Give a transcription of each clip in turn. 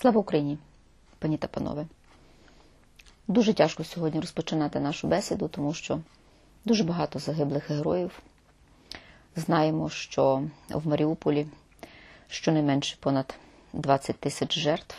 Слава Україні, пані та панове! Дуже тяжко сьогодні розпочинати нашу бесіду, тому що дуже багато загиблих героїв. Знаємо, що в Маріуполі щонайменше понад 20 тисяч жертв.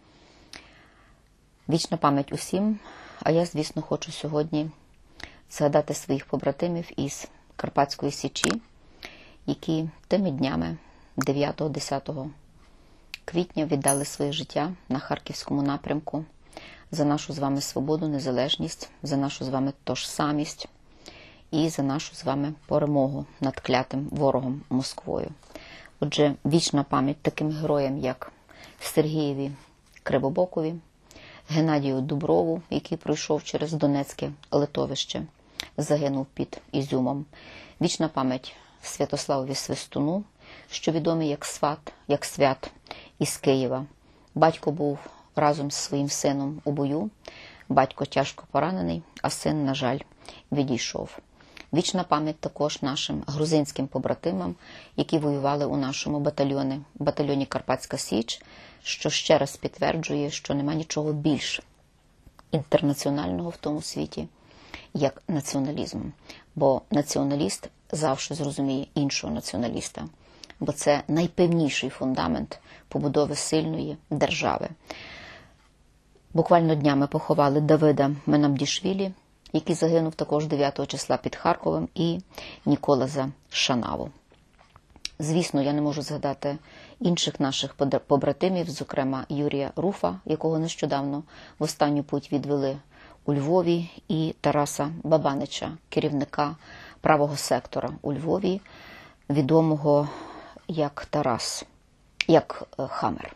Вічна пам'ять усім, а я, звісно, хочу сьогодні згадати своїх побратимів із Карпатської Січі, які тими днями 9-10 квітня віддали своє життя на Харківському напрямку за нашу з вами свободу, незалежність, за нашу з вами тожсамість і за нашу з вами перемогу над клятим ворогом Москвою. Отже, вічна пам'ять таким героям, як Сергієві Кривобокові, Геннадію Дуброву, який пройшов через Донецьке литовище, загинув під Ізюмом. Вічна пам'ять Святославові Свистуну, що відомий як Свят із Києва. Батько був разом з своїм сином у бою, батько тяжко поранений, а син, на жаль, відійшов. Вічна пам'ять також нашим грузинським побратимам, які воювали у нашому батальйоні Карпатська Січ, що ще раз підтверджує, що нема нічого більш інтернаціонального в тому світі, як націоналізм. Бо націоналіст завжди зрозуміє іншого націоналіста, бо це найпевніший фундамент побудови сильної держави. Буквально днями поховали Давида Менамдішвілі, який загинув також 9 числа під Харковом, і Ніколаза Шанаву. Звісно, я не можу згадати інших наших побратимів, зокрема Юрія Руфа, якого нещодавно в останню путь відвели у Львові, і Тараса Бабанича, керівника правого сектора у Львові, відомого як Хамер.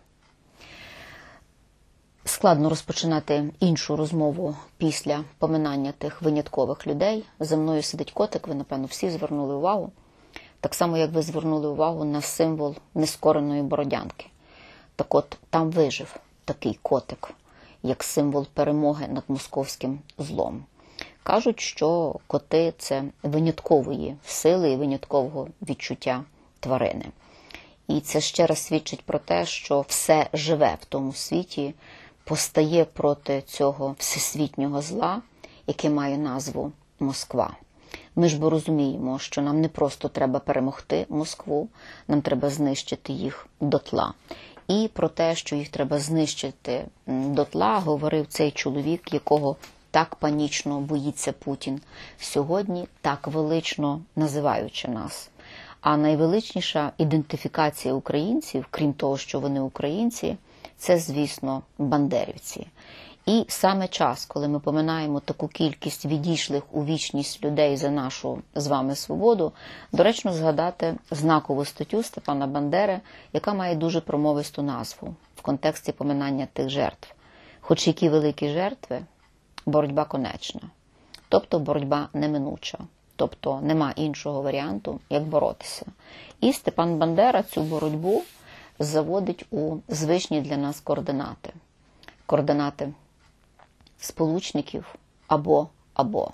Складно розпочинати іншу розмову після поминання тих виняткових людей. За мною сидить котик, ви, напевно, всі звернули увагу. Так само, як ви звернули увагу на символ нескореної бородянки. Так от, там вижив такий котик, як символ перемоги над московським злом. Кажуть, що коти – це виняткової сили і виняткового відчуття тварини. І це ще раз свідчить про те, що все живе в тому світі постає проти цього всесвітнього зла, яке має назву Москва. Ми ж бо розуміємо, що нам не просто треба перемогти Москву, нам треба знищити їх дотла. І про те, що їх треба знищити дотла, говорив цей чоловік, якого так панічно боїться Путін сьогодні, так велично називаючи нас. А найвеличніша ідентифікація українців, крім того, що вони українці, це, звісно, бандерівці. І саме час, коли ми поминаємо таку кількість відійшлих у вічність людей за нашу з вами свободу, доречно згадати знакову статтю Степана Бандери, яка має дуже промовисту назву в контексті поминання тих жертв. Хоч які великі жертви, боротьба конечна, тобто боротьба неминуча. Тобто нема іншого варіанту, як боротися. І Степан Бандера цю боротьбу заводить у звичні для нас координати. Координати сполучників або.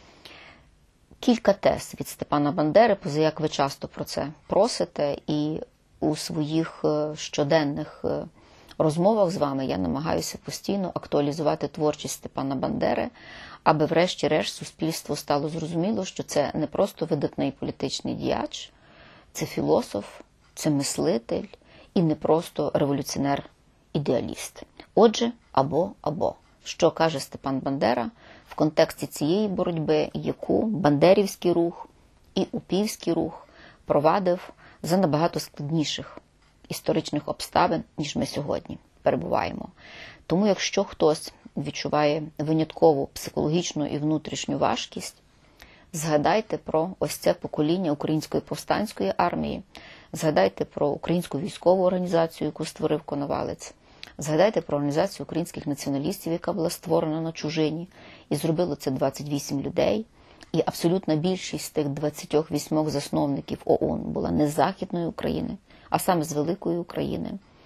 Кілька тез від Степана Бандери, позаяк ви часто про це просите, і у своїх щоденних розмовах з вами я намагаюся постійно актуалізувати творчість Степана Бандери, аби врешті-решт суспільство стало зрозуміло, що це не просто видатний політичний діяч, це філософ, це мислитель і не просто революціонер-ідеаліст. Отже, або. Що каже Степан Бандера в контексті цієї боротьби, яку бандерівський рух і упівський рух провадив за набагато складніших історичних обставин, ніж ми сьогодні перебуваємо. Тому якщо хтось відчуває виняткову психологічну і внутрішню важкість, згадайте про ось це покоління Української повстанської армії, згадайте про Українську військову організацію, яку створив Коновалець, згадайте про організацію українських націоналістів, яка була створена на чужині, і зробило це 28 людей, і абсолютна більшість з тих 28 засновників ОУН була не з Західної України, а саме з Великої України.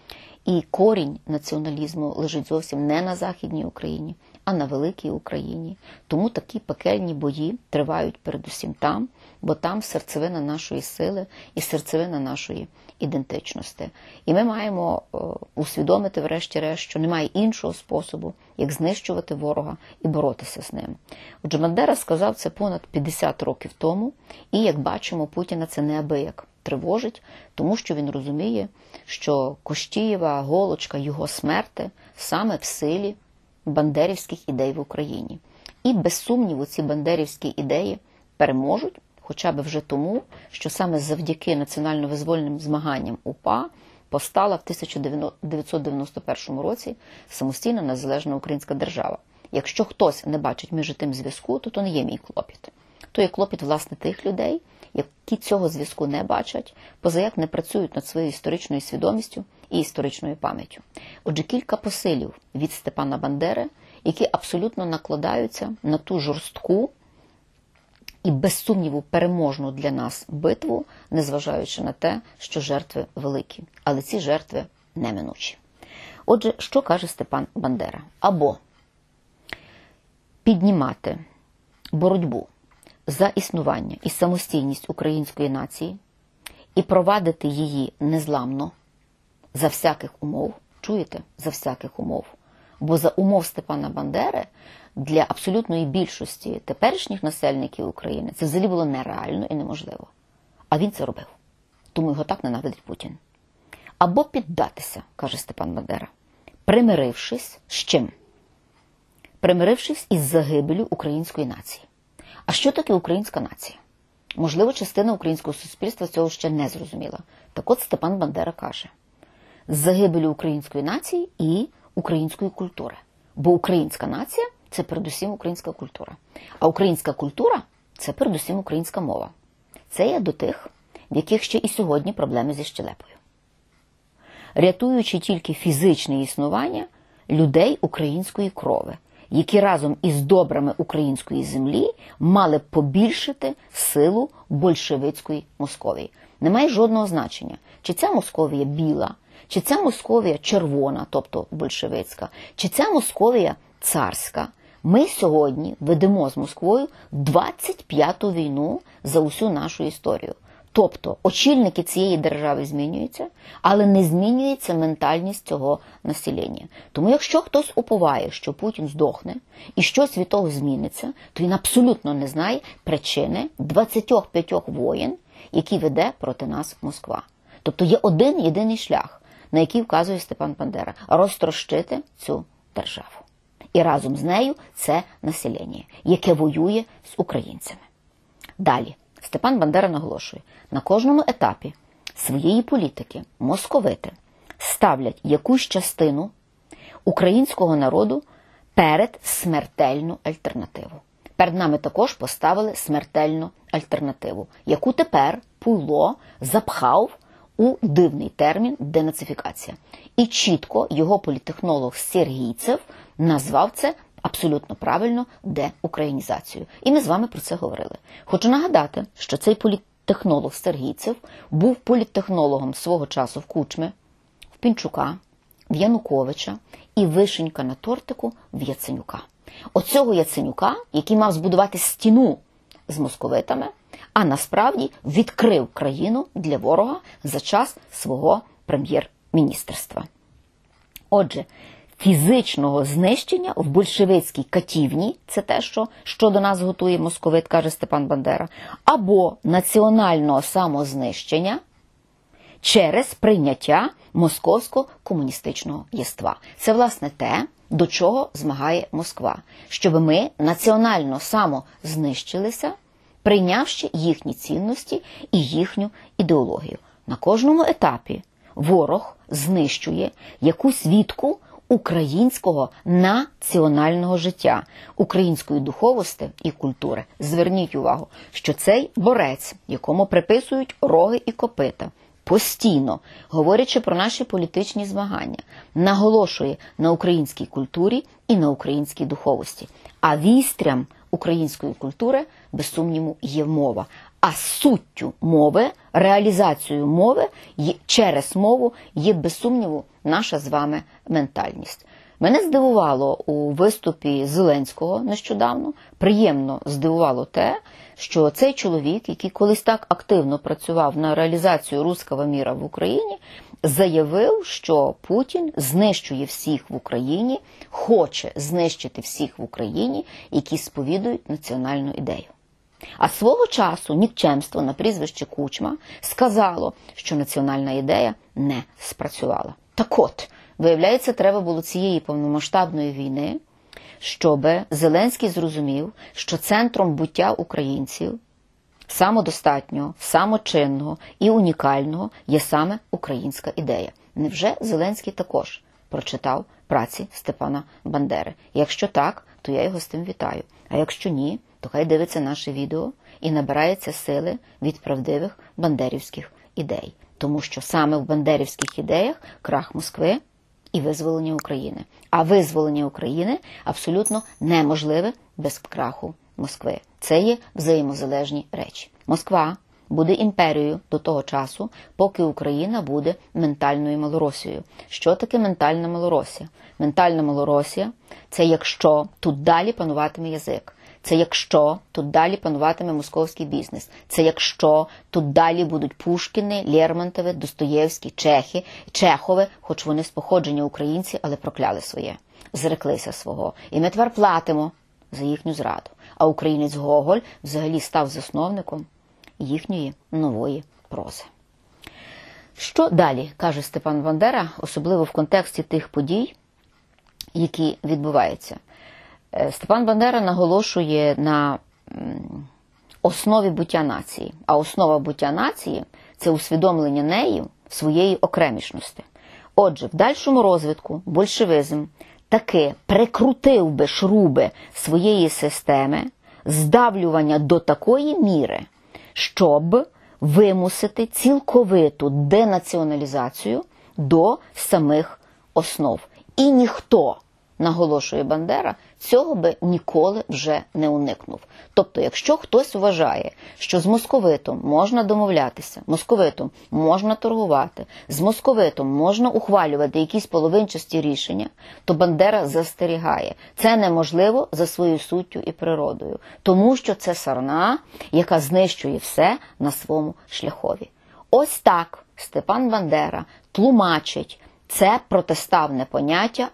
І корінь націоналізму лежить зовсім не на Західній Україні, а на великій Україні. Тому такі пекельні бої тривають передусім там, бо там серцевина нашої сили і серцевина нашої ідентичності. І ми маємо усвідомити врешті-решт, що немає іншого способу, як знищувати ворога і боротися з ним. Отже, Бандера сказав це понад 50 років тому, і, як бачимо, Путіна це неабияк тривожить, тому що він розуміє, що Кощієва голочка його смерти саме в силі бандерівських ідей в Україні. І, без сумніву, ці бандерівські ідеї переможуть, хоча б вже тому, що саме завдяки національно-визвольним змаганням УПА повстала в 1991 році самостійна незалежна українська держава. Якщо хтось не бачить між тим зв'язку, то не є мій клопіт. То є клопіт, власне, тих людей, які цього зв'язку не бачать, позаяк не працюють над своєю історичною свідомістю і історичною пам'яттю. Отже, кілька посилів від Степана Бандери, які абсолютно накладаються на ту жорстку і, без сумніву, переможну для нас битву, незважаючи на те, що жертви великі. Але ці жертви неминучі. Отже, що каже Степан Бандера? Або піднімати боротьбу за існування і самостійність української нації і провадити її незламно за всяких умов. Чуєте? За всяких умов. Бо за умов Степана Бандери для абсолютної більшості теперішніх насельників України це взагалі було нереально і неможливо. А він це робив. Тому його так ненавидить Путін. Або піддатися, каже Степан Бандера, примирившись з чим? Примирившись із загибелю української нації. А що таке українська нація? Можливо, частина українського суспільства цього ще не зрозуміла. Так от Степан Бандера каже: з загибелю української нації і української культури. Бо українська нація – це передусім українська культура. А українська культура – це передусім українська мова. Це є до тих, в яких ще і сьогодні проблеми зі щелепою. Рятуючи тільки фізичне існування людей української крови, які разом із добрами української землі мали б побільшити силу большевицької Московії. Немає жодного значення, чи ця Московія біла, чи ця Московія червона, тобто большевицька, чи ця Московія царська. Ми сьогодні ведемо з Москвою 25-ту війну за усю нашу історію. Тобто очільники цієї держави змінюються, але не змінюється ментальність цього населення. Тому якщо хтось уповає, що Путін здохне і щось від того зміниться, то він абсолютно не знає причини 25 воєн, які веде проти нас Москва. Тобто є один єдиний шлях, на який вказує Степан Бандера – розтрощити цю державу. І разом з нею це населення, яке воює з українцями. Далі. Степан Бандера наголошує, на кожному етапі своєї політики московити ставлять якусь частину українського народу перед смертельну альтернативу. Перед нами також поставили смертельну альтернативу, яку тепер Пуйло запхав у дивний термін денацифікація. І чітко його політтехнолог Сергійцев назвав це абсолютно правильно деукраїнізацією. І ми з вами про це говорили. Хочу нагадати, що цей політтехнолог Сергійцев був політтехнологом свого часу в Кучми, в Пінчука, в Януковича і вишенька на тортику в Яценюка. Оцього Яценюка, який мав збудувати стіну з московитами, а насправді відкрив країну для ворога за час свого прем'єр-міністерства. Отже, фізичного знищення в большевицькій катівні, це те, що до нас готує московит, каже Степан Бандера, або національного самознищення через прийняття московсько-комуністичного єства. Це, власне, те, до чого змагає Москва. Щоб ми національно самознищилися, прийнявши їхні цінності і їхню ідеологію. На кожному етапі ворог знищує якусь вітку українського національного життя, української духовості і культури. Зверніть увагу, що цей борець, якому приписують роги і копита, постійно, говорячи про наші політичні змагання, наголошує на українській культурі і на українській духовості. А вістрям української культури, без сумніву, є мова. А суттю мови реалізацією мови через мову є, без сумніву, наша з вами ментальність. Мене здивувало у виступі Зеленського нещодавно, приємно здивувало те, що цей чоловік, який колись так активно працював на реалізацію руського міра в Україні, заявив, що Путін знищує всіх в Україні, хоче знищити всіх в Україні, які сповідують національну ідею. А свого часу нікчемство на прізвище Кучма сказало, що національна ідея не спрацювала. Так от, виявляється, треба було цієї повномасштабної війни, щоб Зеленський зрозумів, що центром буття українців, самодостатнього, самочинного і унікального, є саме українська ідея. Невже Зеленський також прочитав праці Степана Бандери? Якщо так, то я його з тим вітаю. А якщо ні, то хай дивиться наше відео і набирається сили від правдивих бандерівських ідей. Тому що саме в бандерівських ідеях крах Москви і визволення України. А визволення України абсолютно неможливе без краху Москви. Це є взаємозалежні речі. Москва буде імперією до того часу, поки Україна буде ментальною Малоросією. Що таке ментальна Малоросія? Ментальна Малоросія – це якщо тут далі пануватиме язик. Це якщо тут далі пануватиме московський бізнес. Це якщо тут далі будуть Пушкіни, Лермонтови, Достоєвські, Чехови, хоч вони з походження українці, але прокляли своє. Зреклися свого. І ми тепер платимо за їхню зраду. А українець Гоголь взагалі став засновником їхньої нової прози. Що далі, каже Степан Бандера, особливо в контексті тих подій, які відбуваються? Степан Бандера наголошує на основі буття нації. А основа буття нації – це усвідомлення нею своєї окремішності. Отже, в дальшому розвитку большевизм таки прикрутив би шруби своєї системи здавлювання до такої міри, щоб вимусити цілковиту денаціоналізацію до самих основ. І ніхто, наголошує Бандера, цього би ніколи вже не уникнув. Тобто, якщо хтось вважає, що з московитом можна домовлятися, московитом можна торгувати, з московитом можна ухвалювати якісь половинчасті рішення, то Бандера застерігає. Це неможливо за своєю суттю і природою, тому що це сарна, яка знищує все на своєму шляхові. Ось так Степан Бандера тлумачить це протиставне поняття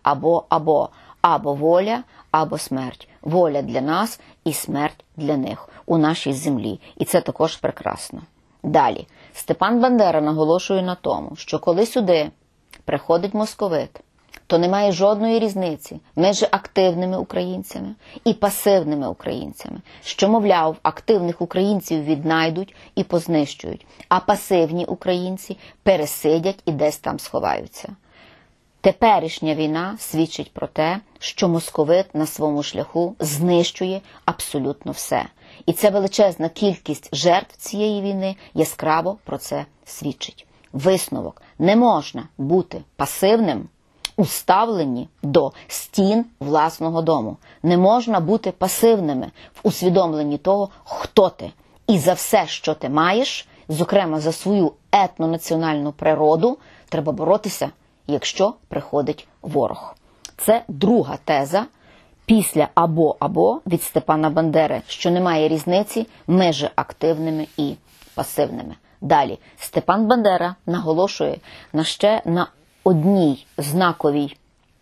або воля, або смерть. Воля для нас і смерть для них у нашій землі. І це також прекрасно. Далі. Степан Бандера наголошує на тому, що коли сюди приходить московит, то немає жодної різниці між активними українцями і пасивними українцями. Що, мовляв, активних українців віднайдуть і познищують, а пасивні українці пересидять і десь там сховаються. Теперішня війна свідчить про те, що московит на своєму шляху знищує абсолютно все. І ця величезна кількість жертв цієї війни яскраво про це свідчить. Висновок. Не можна бути пасивним у ставленні до стін власного дому. Не можна бути пасивними в усвідомленні того, хто ти. І за все, що ти маєш, зокрема за свою етнонаціональну природу, треба боротися, якщо приходить ворог. Це друга теза після або від Степана Бандери, що немає різниці між активними і пасивними. Далі. Степан Бандера наголошує ще на одній знаковій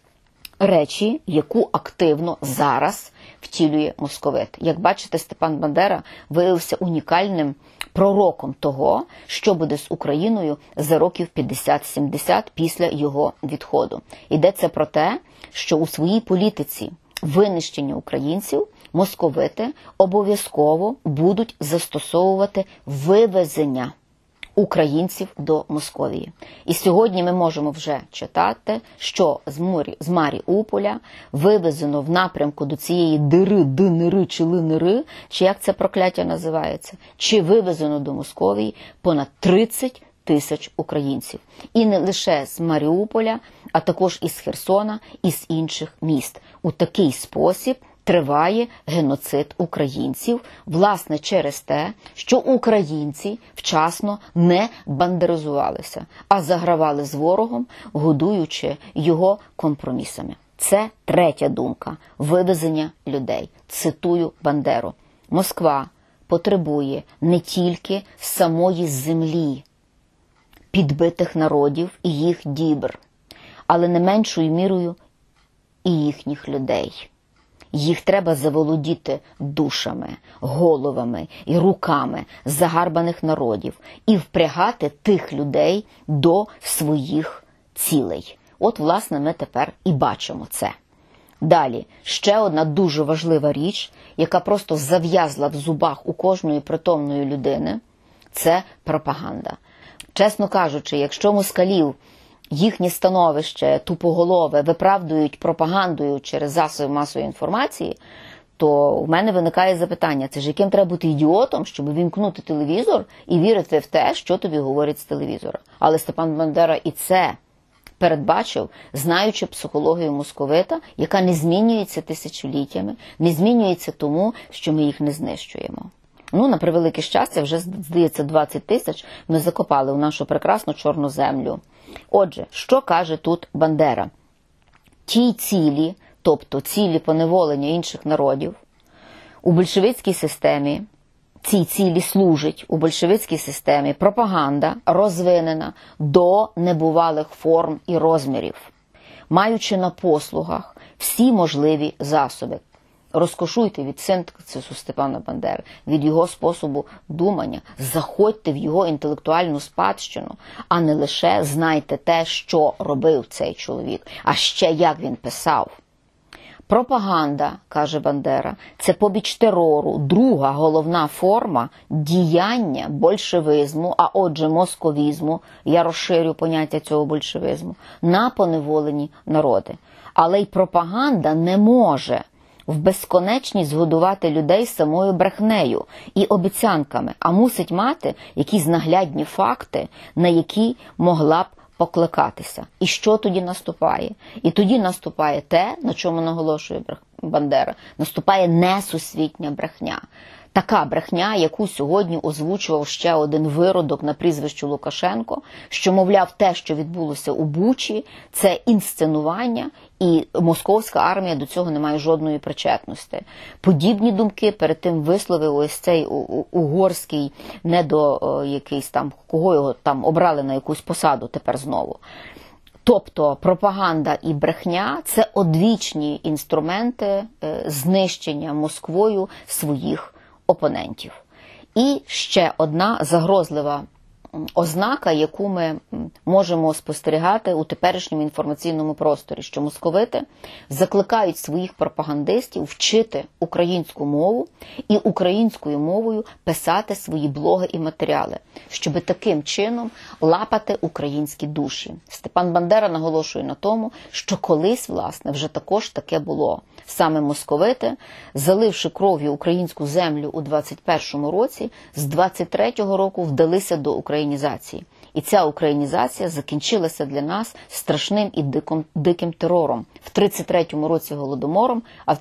речі, яку активно зараз втілює московит. Як бачите, Степан Бандера виявився унікальним пророком того, що буде з Україною за років 50-70 після його відходу. Йдеться про те, що у своїй політиці винищення українців московити обов'язково будуть застосовувати вивезення українців до Московії. І сьогодні ми можемо вже читати, що з Маріуполя вивезено в напрямку до цієї дири, динери чи линери, чи як це прокляття називається, чи вивезено до Московії понад 30 тисяч українців. І не лише з Маріуполя, а також із Херсона, і з інших міст. У такий спосіб триває геноцид українців, власне, через те, що українці вчасно не бандеризувалися, а загравали з ворогом, годуючи його компромісами. Це третя думка – вивезення людей. Цитую Бандеру. Москва потребує не тільки самої землі, підбитих народів і їх дібр, але не меншою мірою і їхніх людей. Їх треба заволодіти душами, головами і руками загарбаних народів і впрягати тих людей до своїх цілей. От, власне, ми тепер і бачимо це. Далі, ще одна дуже важлива річ, яка просто зав'язла в зубах у кожної притомної людини – це пропаганда. Чесно кажучи, якщо москалів їхнє становище тупоголове виправдують пропагандою через засоби масової інформації, то в мене виникає запитання, це ж яким треба бути ідіотом, щоб вімкнути телевізор і вірити в те, що тобі говорять з телевізора. Але Степан Бандера і це передбачив, знаючи психологію московита, яка не змінюється тисячоліттями, не змінюється тому, що ми їх не знищуємо. На превелике щастя, вже, здається, 20 тисяч ми закопали у нашу прекрасну чорну землю. Отже, що каже тут Бандера? Ті цілі, тобто цілі поневолення інших народів, у большевицькій системі, ці цілі служить у большевицькій системі пропаганда, розвинена до небувалих форм і розмірів, маючи на послугах всі можливі засоби. Розкошуйте від синтаксису Степана Бандери, від його способу думання, заходьте в його інтелектуальну спадщину, а не лише знайте те, що робив цей чоловік, а ще як він писав. Пропаганда, каже Бандера, це побіч терору, друга головна форма діяння большевизму, а отже московізму, я розширю поняття цього большевизму, на поневолені народи. Але й пропаганда не може в безконечність годувати людей самою брехнею і обіцянками, а мусить мати якісь наглядні факти, на які могла б покликатися. І що тоді наступає? І тоді наступає те, на чому наголошує Бандера, наступає несусвітня брехня. Така брехня, яку сьогодні озвучував ще один виродок на прізвище Лукашенко, що, мовляв, те, що відбулося у Бучі, це інсценування, і московська армія до цього не має жодної причетності. Подібні думки перед тим висловив ось цей угорський якийсь там, кого його там обрали на якусь посаду тепер знову. Тобто пропаганда і брехня – це одвічні інструменти знищення Москвою своїх опонентів. І ще одна загрозлива ознака, яку ми можемо спостерігати у теперішньому інформаційному просторі, що московити закликають своїх пропагандистів вчити українську мову і українською мовою писати свої блоги і матеріали, щоб таким чином лапати українські душі. Степан Бандера наголошує на тому, що колись, власне, вже також таке було. Саме московити, заливши кров'ю українську землю у 21-му році, з 23-го року вдалися до українізації. І ця українізація закінчилася для нас страшним і диким терором. В 33-му році голодомором, а в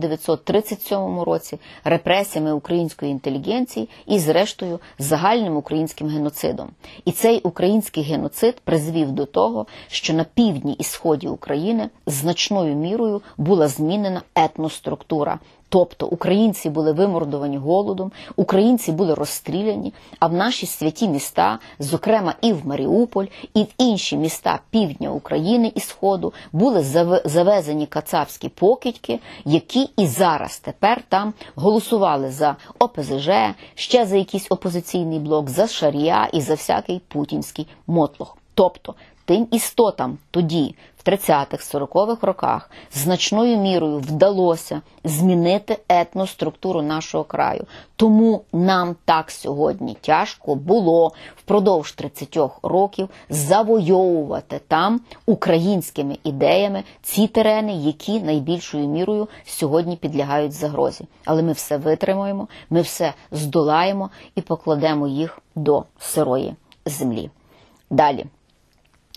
1937 році репресіями української інтелігенції і, зрештою, загальним українським геноцидом. І цей український геноцид призвів до того, що на півдні і сході України значною мірою була змінена етноструктура. Тобто українці були вимордовані голодом, українці були розстріляні, а в наші святі міста, зокрема і в Маріуполь, і в інші міста півдня України і Сходу, були завезені кацапські покидьки, які і зараз тепер там голосували за ОПЗЖ, ще за якийсь опозиційний блок, за шарія і за всякий путінський мотлох. Тобто тим істотам тоді, в 30-х, 40-х роках, значною мірою вдалося змінити етноструктуру нашого краю. Тому нам так сьогодні тяжко було впродовж 30 років завойовувати там українськими ідеями ці терени, які найбільшою мірою сьогодні підлягають загрозі. Але ми все витримаємо, ми все здолаємо і покладемо їх до сирої землі. Далі.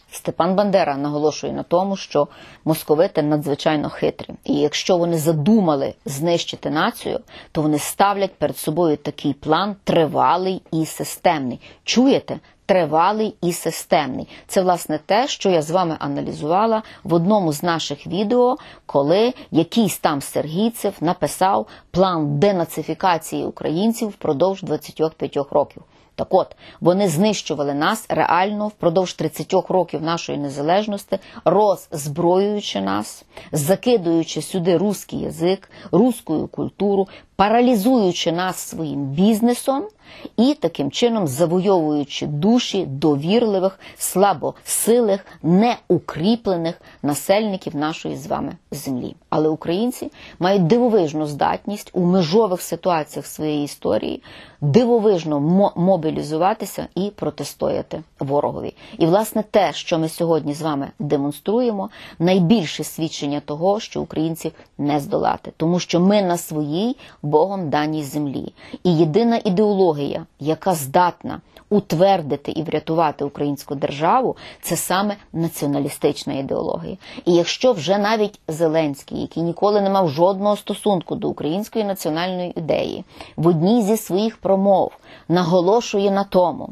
Степан Бандера наголошує на тому, що московити надзвичайно хитрі. І якщо вони задумали знищити націю, то вони ставлять перед собою такий план тривалий і системний. Чуєте? Тривалий і системний. Це, власне, те, що я з вами аналізувала в одному з наших відео, коли якийсь там Сергійцев написав план денацифікації українців впродовж 25 років. Так от, вони знищували нас реально впродовж 30 років нашої незалежності, роззброюючи нас, закидуючи сюди русський язик, русську культуру, паралізуючи нас своїм бізнесом і таким чином завойовуючи душі довірливих, слабосилих, неукріплених насельників нашої з вами землі. Але українці мають дивовижну здатність у межових ситуаціях своєї історії дивовижно мобілізуватися і протистояти ворогові. І, власне, те, що ми сьогодні з вами демонструємо, найбільше свідчення того, що українців не здолати. Тому що ми на своїй Богом даній землі. І єдина ідеологія, яка здатна утвердити і врятувати українську державу, це саме націоналістична ідеологія. І якщо вже навіть Зеленський, який ніколи не мав жодного стосунку до української національної ідеї, в одній зі своїх промов наголошує на тому,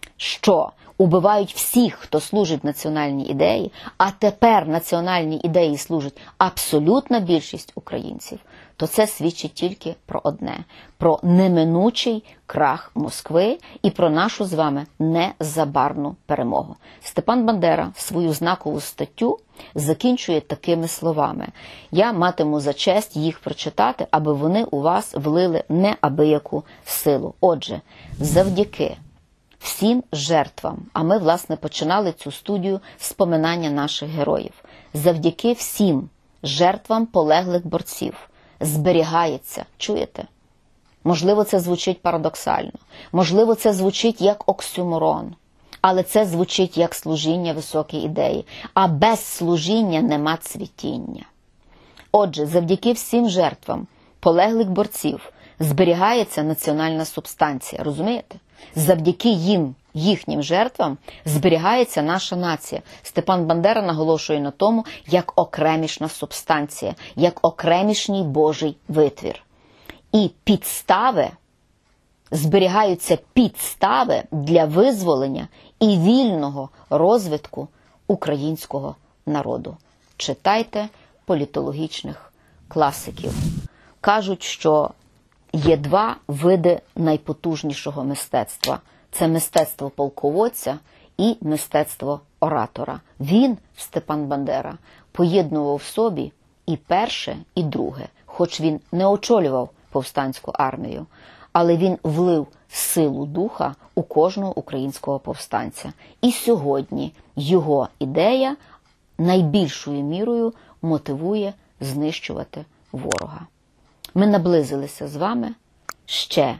що убивають всіх, хто служить національній ідеї, а тепер національній ідеї служить абсолютна більшість українців, то це свідчить тільки про одне – про неминучий крах Москви і про нашу з вами незабарну перемогу. Степан Бандера свою знакову статтю закінчує такими словами. Я матиму за честь їх прочитати, аби вони у вас влили неабияку силу. Отже, завдяки всім жертвам, а ми, власне, починали цю студію з поминання наших героїв, завдяки всім жертвам полеглих борців зберігається, чуєте? Можливо, це звучить парадоксально, можливо, це звучить як оксюморон, але це звучить як служіння високій ідеї, а без служіння нема цвітіння. Отже, завдяки всім жертвам полеглих борців зберігається національна субстанція, розумієте? Завдяки їм, їхнім жертвам, зберігається наша нація. Степан Бандера наголошує на тому, як окремішна субстанція, як окремішній Божий витвір. І підстави, зберігаються підстави для визволення і вільного розвитку українського народу. Читайте політологічних класиків. Кажуть, що є два види найпотужнішого мистецтва. Це мистецтво полководця і мистецтво оратора. Він, Степан Бандера, поєднував в собі і перше, і друге. Хоч він не очолював повстанську армію, але він влив силу духа у кожного українського повстанця. І сьогодні його ідея найбільшою мірою мотивує знищувати ворога. Ми наблизилися з вами ще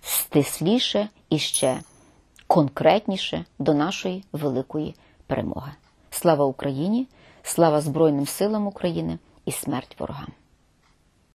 стисліше і ще конкретніше до нашої великої перемоги. Слава Україні, слава Збройним силам України і смерть ворогам!